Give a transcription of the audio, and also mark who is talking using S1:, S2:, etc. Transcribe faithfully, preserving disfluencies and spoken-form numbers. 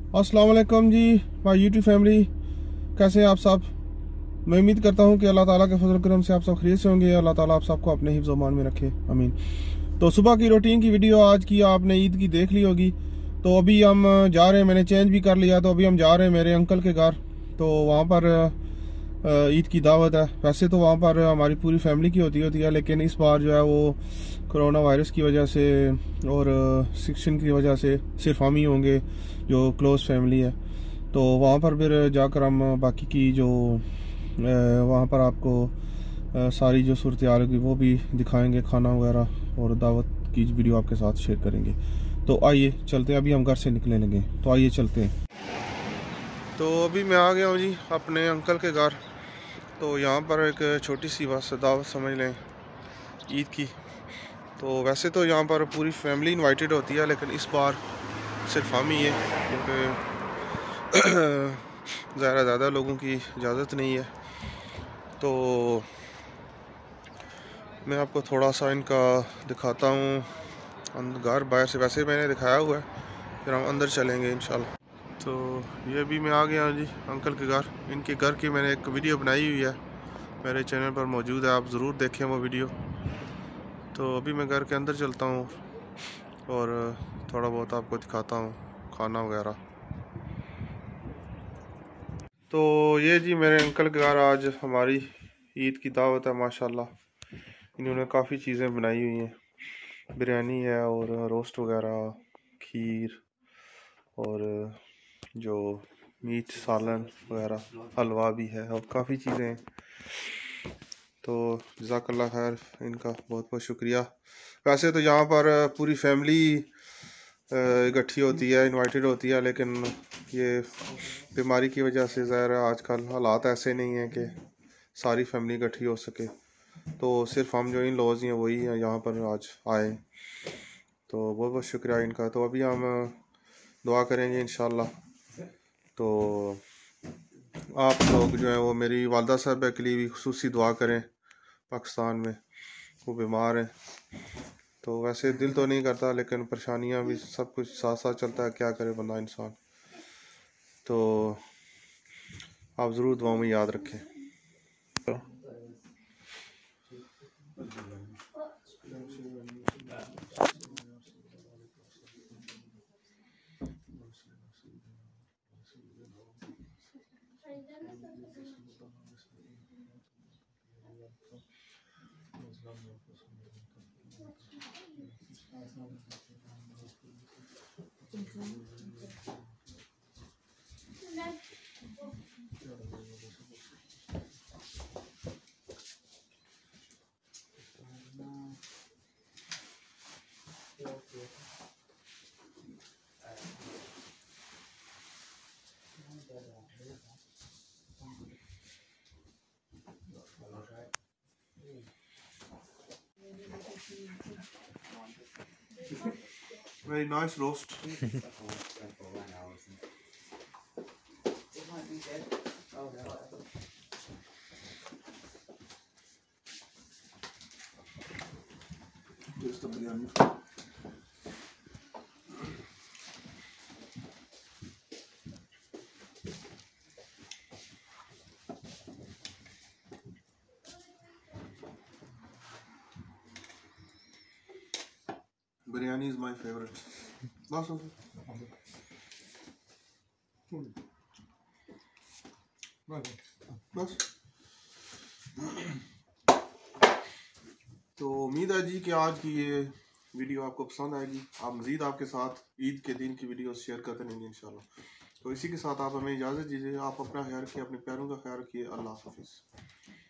S1: अस्सलाम वालेकुम जी my YouTube family, कैसे हैं आप सब। मैं उम्मीद करता हूं कि अल्लाह ताला के फजल करम से आप सब खैरियत से होंगे। अल्लाह ताला आप सबको अपने हिफ्ज़ व मान में रखे, आमीन। तो सुबह की रूटीन की वीडियो आज की आपने ईद की देख ली होगी। तो अभी हम जा रहे हैं, मैंने चेंज भी कर लिया, तो अभी हम जा रहे हैं मेरे अंकल के घर। तो वहाँ पर ईद की दावत है। वैसे तो वहाँ पर हमारी पूरी फैमिली की होती होती है, लेकिन इस बार जो है वो कोरोना वायरस की वजह से और सिक्शन की वजह से सिर्फ हम ही होंगे जो क्लोज़ फैमिली है। तो वहाँ पर फिर जाकर हम बाकी की जो वहाँ पर आपको सारी जो सूरत हाल होगी वो भी दिखाएंगे, खाना वगैरह और दावत की वीडियो आपके साथ शेयर करेंगे। तो आइए चलते हैं, अभी हम घर से निकलने लगे, तो आइए चलते हैं। तो अभी मैं आ गया हूँ जी अपने अंकल के घर। तो यहाँ पर एक छोटी सी बस दावत समझ लें ईद की। तो वैसे तो यहाँ पर पूरी फैमिली इनवाइटेड होती है, लेकिन इस बार सिर्फ हम ही है क्योंकि ज़्यादा ज़्यादा लोगों की इजाज़त नहीं है। तो मैं आपको थोड़ा सा इनका दिखाता हूँ घर बाहर से, वैसे मैंने दिखाया हुआ है, फिर हम अंदर चलेंगे इंशाल्लाह। तो ये भी मैं आ गया जी अंकल के घर। इनके घर की मैंने एक वीडियो बनाई हुई है, मेरे चैनल पर मौजूद है, आप ज़रूर देखें वो वीडियो। तो अभी मैं घर के अंदर चलता हूँ और थोड़ा बहुत आपको दिखाता हूँ खाना वगैरह। तो ये जी मेरे अंकल के घर आज हमारी ईद की दावत है माशाल्लाह। इन्होंने काफ़ी चीज़ें बनाई हुई हैं, बिरयानी है और रोस्ट वगैरह, खीर और जो मीट सालन वगैरह, हलवा भी है और काफ़ी चीज़ें हैं। तो जज़ाकल्लाह खैर, इनका बहुत बहुत शुक्रिया। वैसे तो यहाँ पर पूरी फैमिली इकट्ठी होती है, इनवाइटेड होती है, लेकिन ये बीमारी की वजह से ज़ाहिर है आजकल हालात ऐसे नहीं हैं कि सारी फैमिली इकट्ठी हो सके। तो सिर्फ हम जो इन लॉज हैं वही हैं यहाँ पर आज आए। तो बहुत बहुत शुक्रिया इनका। तो अभी हम दुआ करेंगे इंशाल्लाह। तो आप लोग जो हैं वो मेरी वालदा साहब के लिए भी खुसूसी दुआ करें, पाकिस्तान में वो बीमार हैं। तो वैसे दिल तो नहीं करता, लेकिन परेशानियां भी सब कुछ साथ साथ चलता है, क्या करे बंदा इंसान। तो आप ज़रूर दुआओं में याद रखें। Very nice roast. Taste the biryani. Biryani is my favorite. बस बस। तो उम्मीद है जी कि आज की ये वीडियो आपको पसंद आएगी। आप मज़ीद आपके साथ ईद के दिन की वीडियो शेयर करते रहेंगे इंशाल्लाह। तो इसी के साथ आप हमें इजाज़त दीजिए। आप अपना ख्याल रखिए, अपने प्यारों का ख्याल रखिए। अल्लाह हाफिज़।